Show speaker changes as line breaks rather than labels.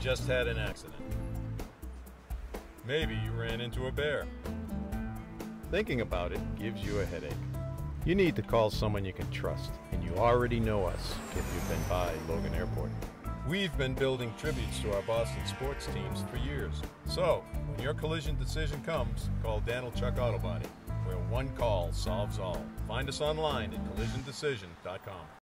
just had an accident. Maybe you ran into a bear. Thinking about it gives you a headache. You need to call someone you can trust, and you already know us if you've been by Logan Airport. We've been building tributes to our Boston sports teams for years. So, when your collision decision comes, call Danilchuk Auto Body, where one call solves all. Find us online at collisiondecision.com.